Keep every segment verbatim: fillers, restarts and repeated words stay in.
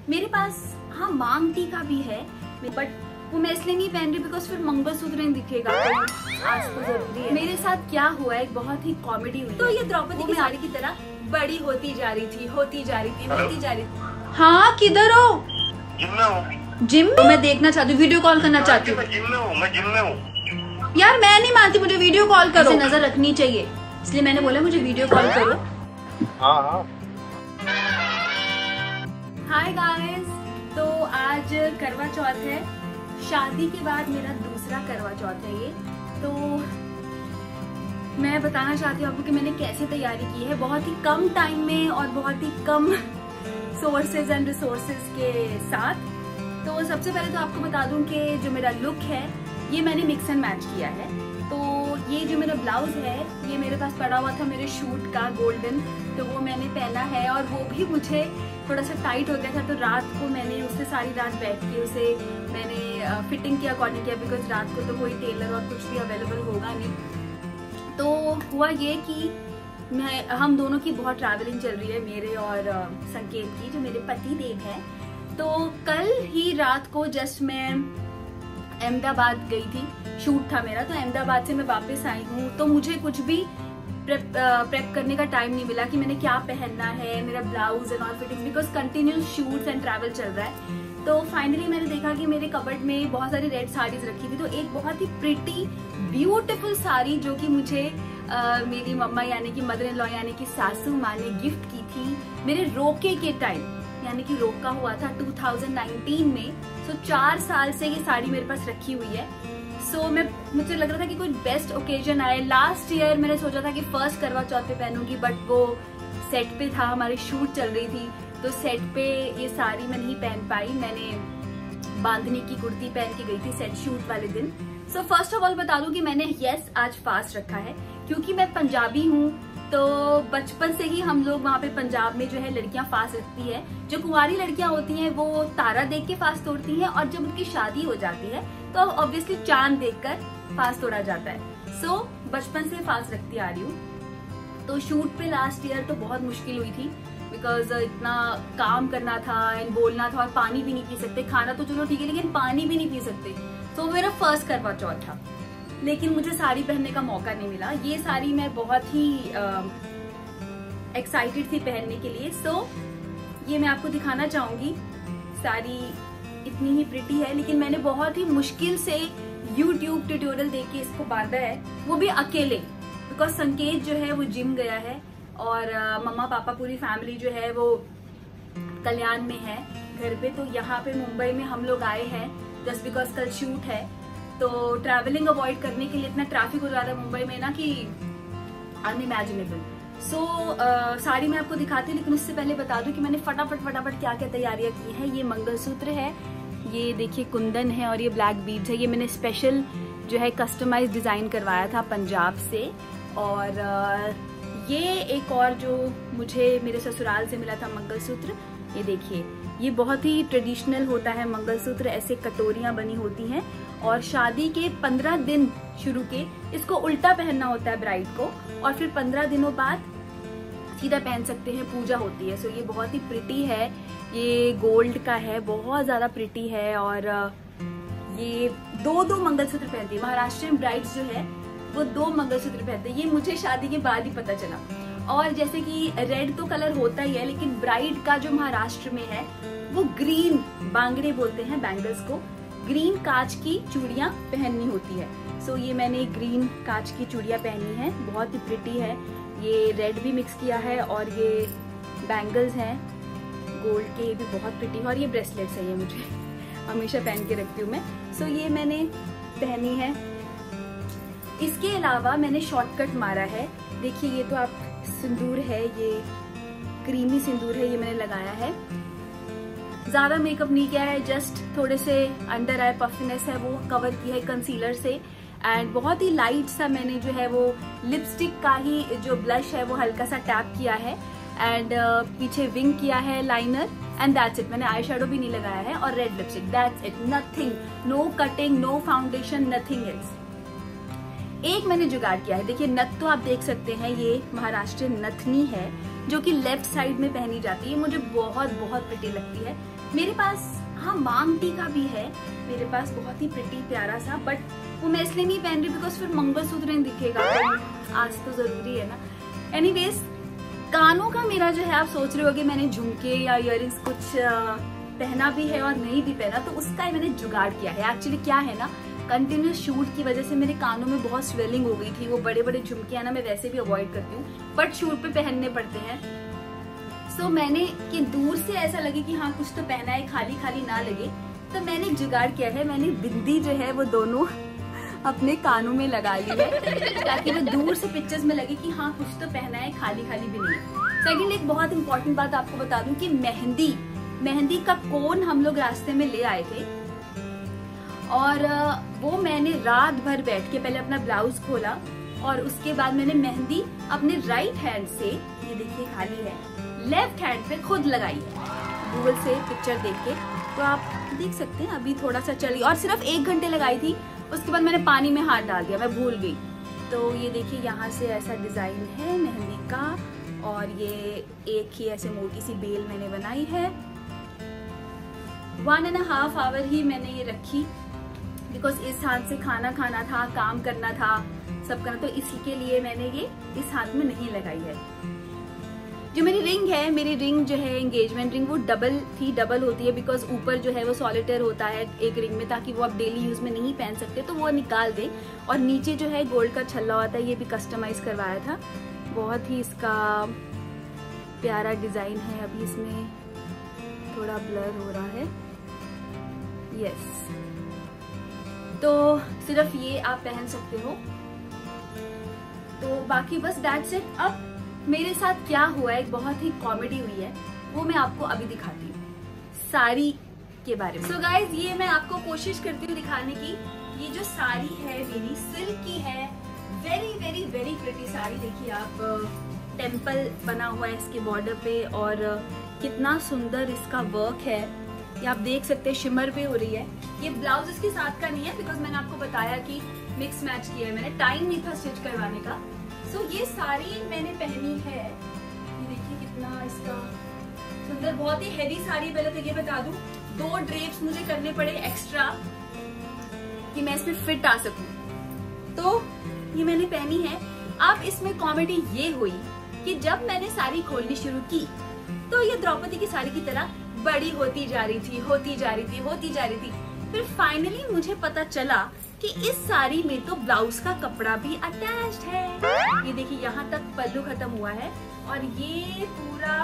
मेरे पास हाँ मांग टीका भी है, बट वो मैं इसलिए नहीं पहन रही बिकॉज फिर मंगलसूत्र नहीं दिखेगा, तो आज तो जरूरी है। मेरे साथ क्या हुआ है, एक बहुत ही कॉमेडी हुई। तो ये द्रौपदी की साड़ी की तरह बड़ी होती जा रही थी, होती जा रही थी, होती जा रही थी। हाँ किधर हो? जिम में हूँ। जिम में? मैं देखना चाहती हूँ, वीडियो कॉल करना चाहती हूँ। मैं जिम में हूँ, मैं जिम में हूँ। यार मैं नहीं मानती, मुझे वीडियो कॉल करो। नजर रखनी चाहिए, इसलिए मैंने बोला मुझे वीडियो कॉल करो। हाँ हाँ। हाय गाइस, तो आज करवा चौथ है। शादी के बाद मेरा दूसरा करवा चौथ है ये। तो मैं बताना चाहती हूँ आपको कि मैंने कैसे तैयारी की है, बहुत ही कम टाइम में और बहुत ही कम सोर्सेज एंड रिसोर्सेज के साथ। तो सबसे पहले तो आपको बता दूं कि जो मेरा लुक है ये मैंने मिक्स एंड मैच किया है। तो ये जो मेरा ब्लाउज है ये मेरे पास पड़ा हुआ था मेरे शूट का गोल्डन, तो वो मैंने पहना है और वो भी मुझे थोड़ा सा टाइट हो गया था, तो रात को मैंने उससे सारी रात बैठ के उसे मैंने फिटिंग के अकॉर्डिंग किया, बिकॉज रात को तो कोई टेलर और कुछ भी अवेलेबल होगा नहीं। तो हुआ ये कि मैं हम दोनों की बहुत ट्रैवलिंग चल रही है, मेरे और संकेत की, जो मेरे पति देव है। तो कल ही रात को जस्ट मैं अहमदाबाद गई थी, शूट था मेरा, तो अहमदाबाद से मैं वापस आई हूँ। तो मुझे कुछ भी प्रेप प्रेप करने का टाइम नहीं मिला कि मैंने क्या पहनना है, मेरा blouse and all fittings, because continuous shoots and travel चल रहा है। तो फाइनली मैंने देखा कि मेरे कबर्ड में बहुत सारी रेड साड़ीज रखी थी, तो एक बहुत ही प्रिटी ब्यूटीफुल साड़ी जो कि मुझे Uh, मेरी मम्मा यानी कि मदर इन लॉ यानी कि सासू माँ ने गिफ्ट की थी मेरे रोके के टाइम, यानी कि रोका हुआ था टू थाउजेंड नाइनटीन में। सो so, चार साल से ये साड़ी मेरे पास रखी हुई है। सो so, मैं मुझे लग रहा था कि कोई बेस्ट ओकेजन आए। लास्ट ईयर मैंने सोचा था कि फर्स्ट करवा चौथ पे पहनूंगी, बट वो सेट पे था, हमारी शूट चल रही थी, तो सेट पे ये साड़ी मैं नहीं पहन पाई। मैंने बांधनी की कुर्ती पहन के गई थी सेट शूट वाले दिन। सो फर्स्ट ऑफ ऑल बता दूं कि मैंने यस आज फास्ट रखा है, क्योंकि मैं पंजाबी हूँ। तो बचपन से ही हम लोग वहाँ पे पंजाब में जो है लड़कियां फास्ट रखती है। जो कुंवारी लड़कियां होती हैं वो तारा देख के फास्ट तोड़ती हैं, और जब उनकी शादी हो जाती है तो ऑब्वियसली चांद देखकर फास्ट तोड़ा जाता है। सो so, बचपन से फास्ट रखती आ रही हूँ। तो शूट पे लास्ट ईयर तो बहुत मुश्किल हुई थी, बिकॉज इतना काम करना था एंड बोलना था, और पानी भी नहीं पी सकते। खाना तो चलो ठीक है, लेकिन पानी भी नहीं पी सकते। तो so, मेरा फर्स्ट करवा चौथ था, लेकिन मुझे साड़ी पहनने का मौका नहीं मिला। ये साड़ी मैं बहुत ही एक्साइटेड थी पहनने के लिए। सो so, ये मैं आपको दिखाना चाहूंगी। साड़ी इतनी ही प्रिटी है, लेकिन मैंने बहुत ही मुश्किल से यूट्यूब ट्यूटोरियल देख के इसको बांधा है, वो भी अकेले, बिकॉज संकेत जो है वो जिम गया है और uh, मम्मा पापा पूरी फैमिली जो है वो कल्याण में है घर पे। तो यहाँ पे मुंबई में हम लोग आए हैं जस्ट बिकॉज कल शूट है। तो ट्रैवलिंग अवॉइड करने के लिए इतना ट्रैफिक हो जाता है मुंबई में ना कि अनइमेजिनेबल। सो so, साड़ी मैं आपको दिखाती हूँ, लेकिन उससे पहले बता दूं कि मैंने फटाफट फटाफट क्या क्या तैयारियां की हैं। ये मंगलसूत्र है, ये देखिए कुंदन है, और ये ब्लैक बीड्स है। ये मैंने स्पेशल जो है कस्टमाइज डिजाइन करवाया था पंजाब से। और ये एक और जो मुझे मेरे ससुराल से मिला था मंगलसूत्र, ये देखिए, ये बहुत ही ट्रेडिशनल होता है मंगलसूत्र। ऐसे कटोरियां बनी होती हैं, और शादी के पंद्रह दिन शुरू के इसको उल्टा पहनना होता है ब्राइड को, और फिर पंद्रह दिनों बाद सीधा पहन सकते हैं, पूजा होती है। सो ये बहुत ही प्रिटी है, ये गोल्ड का है, बहुत ज्यादा प्रिटी है। और ये दो दो मंगलसूत्र पहनती है महाराष्ट्रियन ब्राइड्स जो है, वो दो मंगलसूत्र पहनते हैं। ये मुझे शादी के बाद ही पता चला। और जैसे कि रेड तो कलर होता ही है, लेकिन ब्राइड का जो महाराष्ट्र में है वो ग्रीन बांगड़े बोलते हैं बैंगल्स को, ग्रीन कांच की चूड़ियां पहननी होती है। सो so, ये मैंने ग्रीन कांच की चूड़ियां पहनी है, बहुत ही प्रिटी है। ये रेड भी मिक्स किया है, और ये बैंगल्स हैं गोल्ड के, ये भी बहुत प्रिटी है। और ये ब्रेसलेट्स है, ये मुझे हमेशा पहन के रखती हूँ मैं। सो so, ये मैंने पहनी है। इसके अलावा मैंने शॉर्टकट मारा है, देखिए ये तो आप सिंदूर है, ये क्रीमी सिंदूर है, ये मैंने लगाया है। ज्यादा मेकअप नहीं किया है, जस्ट थोड़े से अंडर आई पफिनेस है वो कवर की है कंसीलर से। एंड बहुत ही लाइट सा मैंने जो है वो लिपस्टिक का ही जो ब्लश है वो हल्का सा टैप किया है, एंड uh, पीछे विंग किया है लाइनर, एंड दैट्स इट। मैंने आई शेडो भी नहीं लगाया है, और red lipstick, that's it, nothing, no cutting, no foundation, nothing else. एक मैंने जुगाड़ किया है, देखिए नथ तो आप देख सकते हैं, ये महाराष्ट्र नथनी है। जो कि लेफ्ट साइड में पहनी जाती है, मुझे बहुत बहुत प्रिटी लगती है। मेरे पास हाँ मांग टीका भी है मेरे पास, बहुत ही प्रिटी प्यारा सा, बट वो मैं इसलिए नहीं पहन रही बिकॉज फिर मंगलसूत्र नहीं दिखेगा, तो आज तो जरूरी है ना। एनीवेज, कानों का मेरा जो है, आप सोच रहे हो कि मैंने झुमके या इयररिंग्स कुछ पहना भी है और नहीं भी पहना, तो उसका मैंने जुगाड़ किया है। एक्चुअली क्या है ना, कंटिन्यूस शूट की वजह से मेरे कानों में बहुत स्वेलिंग हो गई थी। वो बड़े बड़े झुमके है ना, मैं वैसे भी अवॉइड करती हूँ, बट शूट पे पहनने पड़ते हैं। सो so, मैंने कि दूर से ऐसा लगे कि हाँ कुछ तो पहना है, खाली खाली ना लगे, तो मैंने जुगाड़ किया है, मैंने बिंदी जो है वो दोनों अपने कानों में लगा ली है, ताकि वो दूर से पिक्चर्स में लगे कि हाँ कुछ तो पहना है, खाली खाली भी नहीं। सेकंड, एक बहुत इंपॉर्टेंट बात आपको बता दूं कि मेहंदी मेहंदी का कोन हम लोग रास्ते में ले आए थे, और वो मैंने रात भर बैठ के पहले अपना ब्लाउज खोला, और उसके बाद मैंने मेहंदी अपने राइट हैंड से, ये देखिए खाली है, लेफ्ट हैंड पे खुद लगाई है, गूगल से पिक्चर देख के, तो आप देख सकते हैं अभी थोड़ा सा चली, और सिर्फ एक घंटे लगाई थी। उसके बाद मैंने पानी में हाथ डाल दिया, मैं भूल गई। तो ये देखिए यहाँ से ऐसा डिजाइन है मेहंदी का, और ये एक ही ऐसे मोटी सी बेल मैंने बनाई है। वन एंड हाफ आवर ही मैंने ये रखी, बिकॉज इस हाथ से खाना खाना था, काम करना था, सब करना, तो इसी के लिए मैंने ये इस हाथ में नहीं लगाई है। जो मेरी रिंग है, मेरी रिंग जो है एंगेजमेंट रिंग, वो डबल थी, डबल होती है बिकॉज ऊपर जो है वो सॉलिटेयर होता है एक रिंग में, ताकि वो आप डेली यूज में नहीं पहन सकते, तो वो निकाल दें। और नीचे जो है गोल्ड का छल्ला होता है, ये भी कस्टमाइज करवाया था, बहुत ही इसका प्यारा डिजाइन है। अभी इसमें थोड़ा ब्लर हो रहा है, यस। तो सिर्फ ये आप पहन सकते हो, तो बाकी बस दैट्स इट। अब मेरे साथ क्या हुआ है, एक बहुत ही कॉमेडी हुई है, वो मैं आपको अभी दिखाती हूँ साड़ी के बारे में। सो so गाइज, ये मैं आपको कोशिश करती हूँ दिखाने की। ये जो साड़ी है मेरी सिल्क की है, very very very pretty sari. देखिए आप, टेम्पल बना हुआ है इसके बॉर्डर पे, और कितना सुंदर इसका वर्क है, ये आप देख सकते हैं, शिमर पे हो रही है। ये ब्लाउज इसके साथ का नहीं है, बिकॉज मैंने आपको बताया कि मिक्स मैच किया है मैंने, टाइम नहीं था स्टिच करवाने का। सो so, ये साड़ी मैंने पहनी है, ये देखिए कितना इसका सुंदर, बहुत ही हेवी साड़ी। पहले तो ये बता दूं, दो ड्रेप्स मुझे करने पड़े एक्स्ट्रा कि मैं इसमें फिट आ सकूं, तो ये मैंने पहनी है। अब इसमें कॉमेडी ये हुई कि जब मैंने साड़ी खोलनी शुरू की, तो ये द्रौपदी की साड़ी की तरह बड़ी होती जा रही थी, होती जा रही थी, होती जा रही थी। फिर फाइनली मुझे पता चला कि इस साड़ी में तो ब्लाउज का कपड़ा भी अटैच्ड है। ये देखिए यहाँ तक पल्लू खत्म हुआ है, और ये पूरा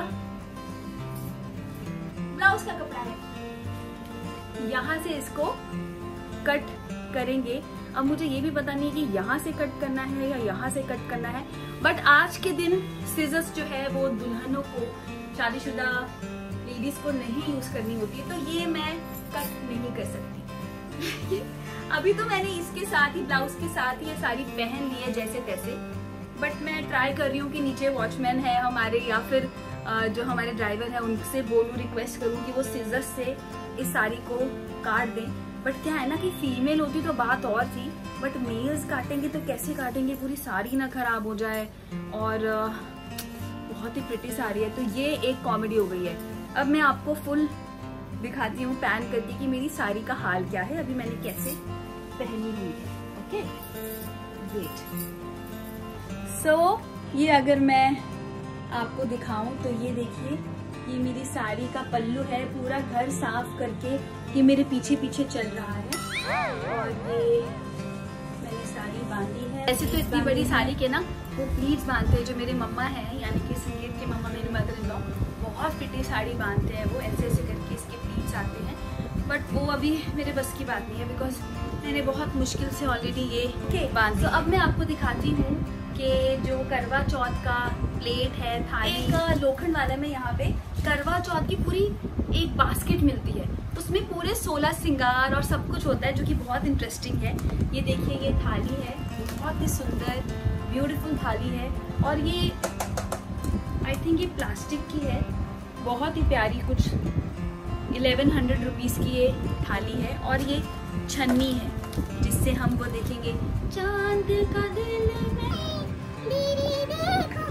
ब्लाउज का कपड़ा है। यहाँ से इसको कट करेंगे। अब मुझे ये भी पता नहीं कि यहाँ से कट करना है या यहाँ से कट करना है, बट आज के दिन सीजर्स जो है वो दुल्हनों को, शादीशुदा लेडीज को नहीं यूज करनी होती है, तो ये मैं कट नहीं कर सकती। अभी तो मैंने इसके साथ ही, ब्लाउज के साथ ही ये साड़ी पहन ली है जैसे तैसे, बट मैं ट्राई कर रही हूँ कि नीचे वॉचमैन है हमारे, या फिर जो हमारे ड्राइवर है उनसे बोलूँ, रिक्वेस्ट करूँ कि वो सीजर्स से इस साड़ी को काट दें। बट क्या है ना कि फीमेल होती तो बात और थी, बट मेल्स काटेंगे तो कैसे काटेंगे, पूरी साड़ी ना खराब हो जाए, और बहुत ही प्रिटी साड़ी है। तो ये एक कॉमेडी हो गई है। अब मैं आपको फुल दिखाती हूँ पैन करके कि मेरी साड़ी का हाल क्या है, अभी मैंने कैसे पहनी हुई है। Okay, wait. सो ये अगर मैं आपको दिखाऊं तो ये देखिए, ये मेरी साड़ी का पल्लू है, पूरा घर साफ करके ये मेरे पीछे पीछे चल रहा है, और ये मैंने साड़ी बांधी है। ऐसे तो इतनी बड़ी साड़ी के ना वो प्लीट्स बांधते हैं, जो मेरे मम्मा हैं, यानी कि संगीत की मम्मा, मेरी मदर इन लॉ, बहुत पिटी साड़ी बांधते हैं वो, ऐसे ऐसे करके इसके प्लीट्स आते हैं। बट वो अभी मेरे बस की बात नहीं है, बिकॉज मैंने बहुत मुश्किल से ऑलरेडी ये बांध। तो अब मैं आपको दिखाती हूँ कि जो करवा चौथ का प्लेट है, थाली का लोखंड वाला में, यहाँ पे करवा चौथ की पूरी एक बास्केट मिलती है, उसमें पूरे सोलह श्रृंगार और सब कुछ होता है, जो कि बहुत इंटरेस्टिंग है। ये देखिए, ये थाली है, बहुत ही सुंदर ब्यूटीफुल थाली है, और ये आई थिंक ये प्लास्टिक की है, बहुत ही प्यारी, कुछ इलेवन हंड्रेड रुपीज की ये थाली है। और ये छन्नी है, जिससे हम वो देखेंगे, चांद का दिल में मेरी देखो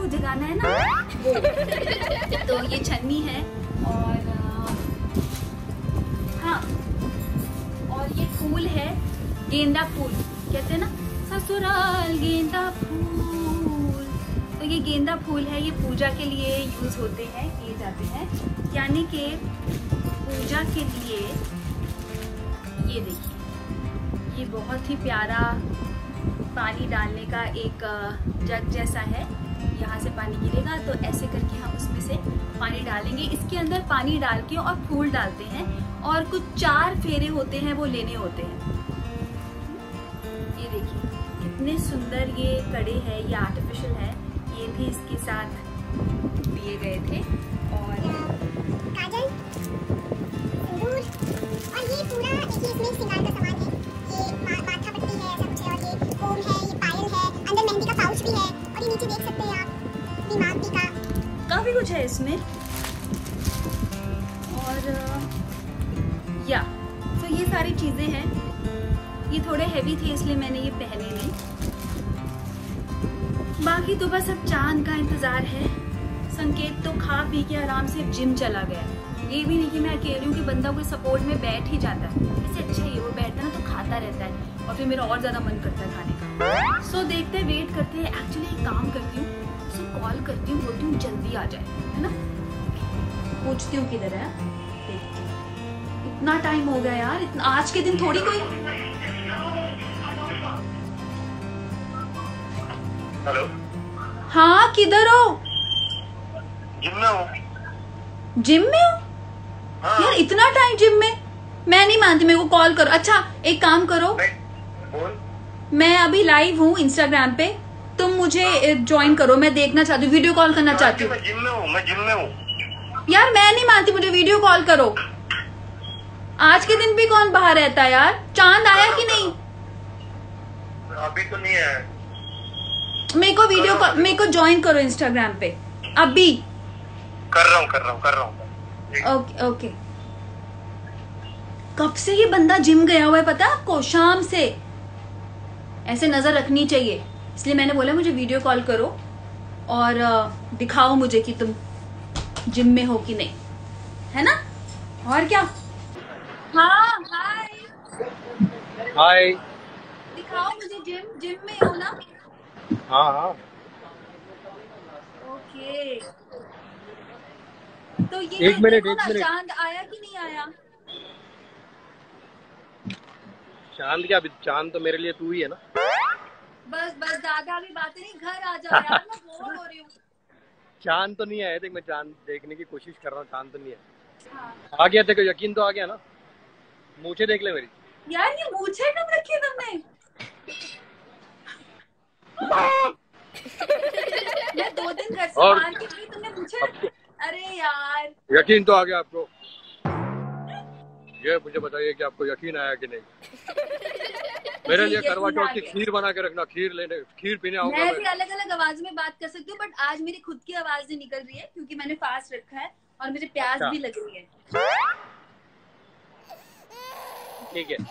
को जगाना है ना वो। तो ये छन्नी है और हाँ, और ये फूल है गेंदा फूल, कहते हैं ना ससुराल गेंदा फूल। तो ये गेंदा फूल है, ये पूजा के लिए यूज होते हैं, किए जाते हैं, यानी कि पूजा के लिए। ये देखिए, ये बहुत ही प्यारा पानी डालने का एक जग जैसा है, यहाँ से पानी गिरेगा तो ऐसे करके हम उसमें से पानी डालेंगे। इसके अंदर पानी डाल के और फूल डालते हैं और कुछ चार फेरे होते हैं वो लेने होते हैं। ये देखिए कितने सुंदर ये कड़े हैं, ये आर्टिफिशियल है, ये भी इसके साथ दिए गए थे। और काजल, सिंदूर, और ये पूरा देखिए इसमें श्रृंगार का सामान है। ये माथा पट्टी है, ऐसा कुछ है, और ये कोम है, ये पायल है, अंदर मेहंदी का पाउच भी है, और ये नीचे देख सकते हैं आप दिमाग भी का, काफी कुछ है इसमें। और या तो ये सारी चीजें हैं, ये थोड़े हैवी थे इसलिए मैंने ये पहने नहीं। बाकी तो बस अब चांद का इंतजार है। संकेत तो खा पी के आराम से जिम चला गया। ये भी नहीं कि मैं अकेली हूँ कि बंदा कोई सपोर्ट में बैठ ही जाता है, इससे अच्छा ही वो बैठता है ना तो खाता रहता है और फिर मेरा और ज्यादा मन करता है खाने का। सो so, देखते हैं, वेट करते हैं। एक्चुअली एक काम करती हूँ, उसको कॉल करती हूँ, बोलती हूँ जल्दी आ जाए, है ना। पूछती हूँ किधर है, देखती हूँ। इतना टाइम हो गया यार, इतना आज के दिन थोड़ी कोई। हेलो, हाँ किधर हो? जिम में हूँ। जिम में हो? हाँ। यार इतना टाइम जिम में? मैं नहीं मानती, मेरे को कॉल करो। अच्छा एक काम करो, बोल। मैं अभी लाइव हूँ इंस्टाग्राम पे, तुम मुझे ज्वाइन करो, मैं देखना चाहती हूँ, वीडियो कॉल करना चाहती हूँ। मैं जिम में हूँ, मैं जिम में हूँ। यार मैं नहीं मानती, मुझे वीडियो कॉल करो। आज के दिन भी कौन बाहर रहता है यार? चांद आया कि नहीं? अभी तो नहीं आया। मेरे को वीडियो कॉल, मेरे को ज्वाइन करो इंस्टाग्राम पे अभी। कर रहा हूँ कर रहा हूँ कर रहा हूँ। Okay okay. कब से ये बंदा जिम गया हुआ है पता है आपको? शाम से। ऐसे नजर रखनी चाहिए, इसलिए मैंने बोला मुझे वीडियो कॉल करो और दिखाओ मुझे कि तुम जिम में हो कि नहीं, है ना। और क्या? हाँ हाय हाय। दिखाओ मुझे, जिम जिम में हो ना? हाँ हाँ। ओके। तो ये एक मिनट देखो एक ना, मिनट। चांद आया कि नहीं आया? चांद क्या, अभी चांद तो मेरे लिए तू ही है ना। बस बस ज्यादा भी बातें नहीं, घर आ जाओ यार, मैं बोर हो रही हूँ। चांद तो नहीं आया, देख मैं चांद देखने की कोशिश कर रहा हूँ, चांद तो नहीं आया। हाँ। आ गया, तेरे को यकीन तो आ गया ना। मूछे देख ले मेरी। यार ये मूछे कब रखी तुमने? मैं दो दिन घर से और बाहर की गई, तुमने मूछे? अरे यार यकीन तो आ गया आपको? ये मुझे बताइए कि आपको यकीन आया कि नहीं। मेरे लिए करवा चौथ की खीर बना के रखना, खीर लेने खीर पीने आऊंगा मैं मैं। भी अलग अलग आवाज में बात कर सकती हूँ, बट आज मेरी खुद की आवाज नहीं निकल रही है क्योंकि मैंने फास्ट रखा है और मुझे प्यास भी लग रही है। ठीक है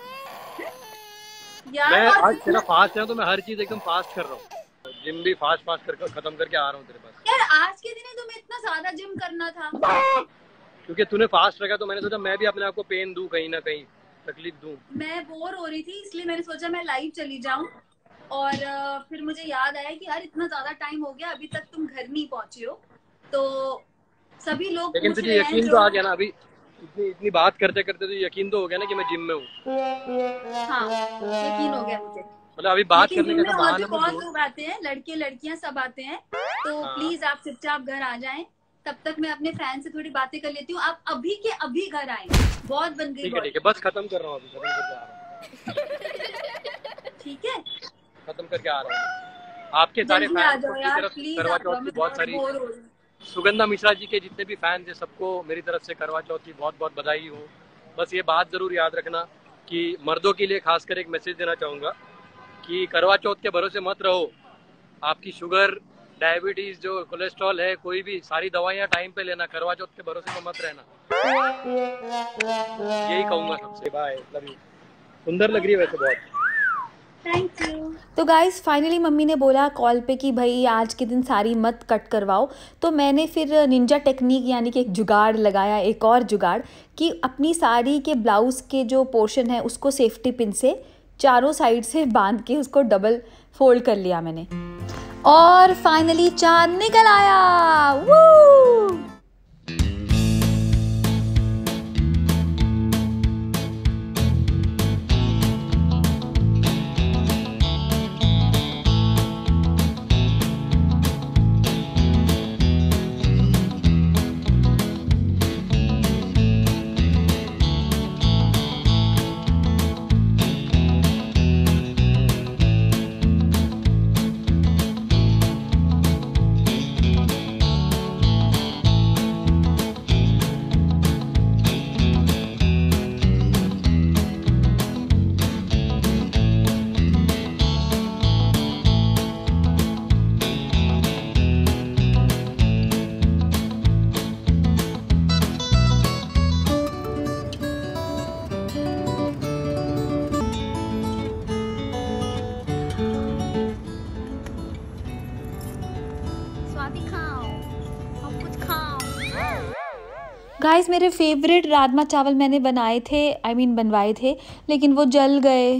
यार मैं और आज तेरा फास्ट है तो मैं हर चीज एकदम फास्ट कर रहा हूँ। जिम भी फास्ट फास्ट कर खत्म करके आ रहा हूँ तेरे पास। यार आज के दिन ही तुम्हें इतना ज्यादा जिम करना था। क्योंकि तूने फास्ट रखा तो मैंने सोचा मैं भी अपने आप को पेन दूं, कहीं ना कहीं तकलीफ दूं। मैं बोर हो रही थी इसलिए मैंने सोचा मैं लाइव चली जाऊं और फिर मुझे याद आया कि यार इतना ज्यादा टाइम हो गया, अभी तक तुम घर नहीं पहुंचे हो। तो सभी लोग लेकिन तुझे यकीन तो आ गया ना अभी, इतनी इतनी बात करते करते तो यकीन तो हो गया ना कि मैं जिम में हूँ। हाँ यकीन हो गया मुझे। मतलब अभी बात करने का तो बहाना बहुत लोग आते हैं, लड़के लड़कियां सब आते हैं, तो हाँ। प्लीज आप चुपचाप घर आ जाएं, तब तक मैं अपने फैन से थोड़ी बातें कर लेती हूँ। आप अभी के अभी घर आए, बहुत बन गई। ठीक है ठीक है, बस खत्म कर रहा हूँ, अभी खत्म करके आ रहा हूँ। ठीक है खत्म करके आ रहा हूँ। आपके सारे फैन करवा चौथ की बहुत सारी, सुगंधा मिश्रा जी के जितने भी फैंस हैं सबको मेरी तरफ से करवा चौथ की बहुत बहुत बधाई हो। बस ये बात जरूर याद रखना कि मर्दों के लिए खासकर एक मैसेज देना चाहूँगा कि करवा चौथ के भरोसे मत रहो। आपकी शुगर, डायबिटीज, जो कोलेस्ट्रॉल है, कोई भी सारी दवाइयाँ टाइम पे लेना, करवा चौथ के भरोसे में मत रहना। यही कहूँगा सबसे। Bye, love you. सुंदर लग रही है वैसे बहुत। Thank you. तो गाइस फाइनली मम्मी ने बोला कॉल पे कि भाई आज के दिन साड़ी मत कट करवाओ, तो मैंने फिर निंजा टेक्निक यानी कि एक जुगाड़ लगाया, एक और जुगाड़, कि अपनी साड़ी के ब्लाउज़ के जो पोर्शन है उसको सेफ्टी पिन से चारों साइड से बांध के उसको डबल फोल्ड कर लिया मैंने, और फाइनली चांद निकल आया। वू! गाइस मेरे फेवरेट राजमा चावल मैंने बनाए थे, आई I मीन mean, बनवाए थे, लेकिन वो जल गए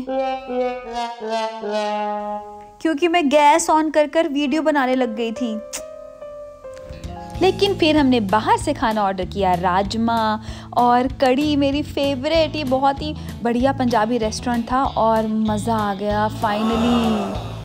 क्योंकि मैं गैस ऑन कर कर वीडियो बनाने लग गई थी। लेकिन फिर हमने बाहर से खाना ऑर्डर किया, राजमा और कढ़ी मेरी फेवरेट। ये बहुत ही बढ़िया पंजाबी रेस्टोरेंट था और मज़ा आ गया फाइनली।